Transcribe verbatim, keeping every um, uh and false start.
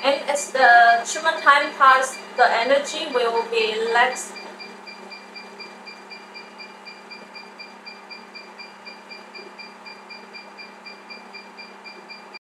And as the treatment time passes, the energy will be less